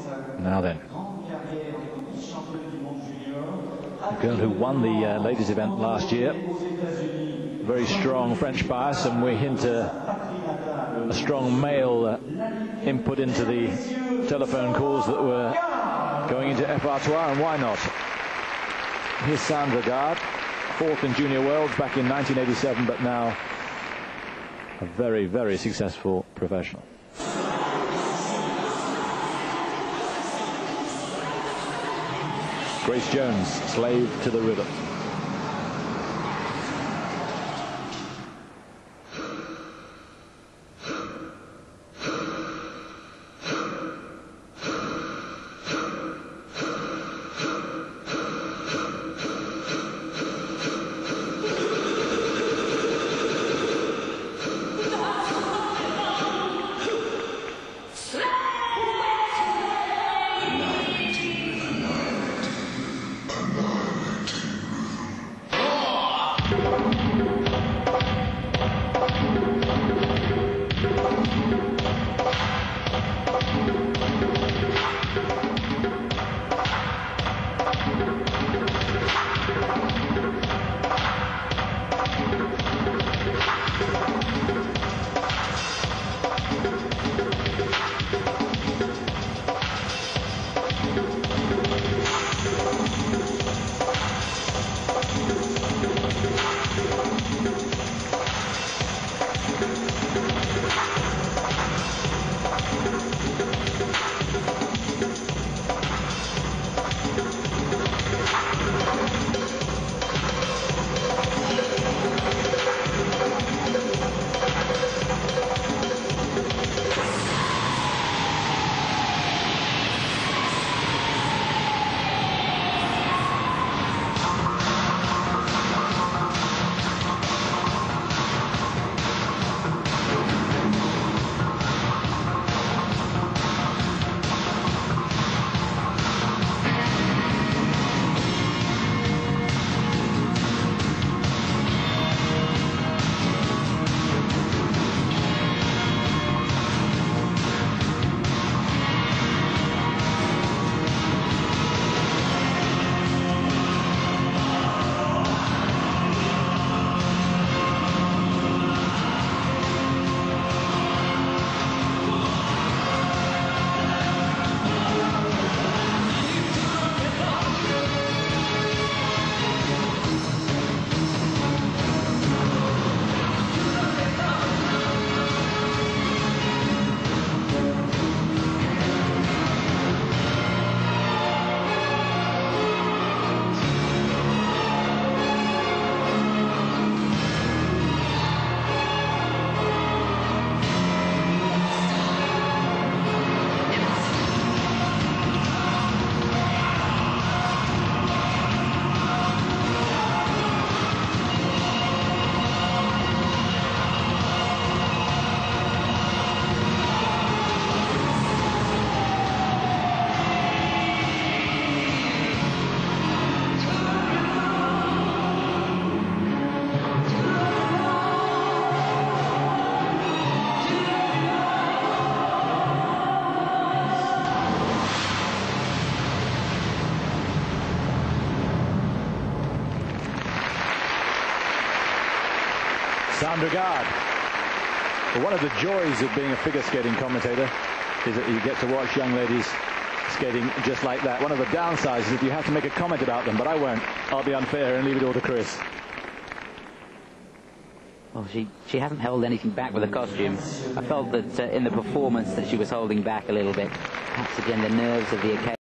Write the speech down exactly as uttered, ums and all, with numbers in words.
Now then, the girl who won the uh, ladies event last year, very strong French bias, and we hint a, a strong male uh, input into the telephone calls that were going into F Artois, and why not? Here's Sandra Gaard, fourth in Junior Worlds back in nineteen eighty-seven, but now a very, very successful professional. Grace Jones, slave to the rhythm. Sandra Gaard. Well, one of the joys of being a figure skating commentator is that you get to watch young ladies skating just like that. One of the downsides is that you have to make a comment about them, but I won't. I'll be unfair and leave it all to Chris. Well, she, she hasn't held anything back with the costume. I felt that uh, in the performance that she was holding back a little bit. Perhaps again the nerves of the occasion.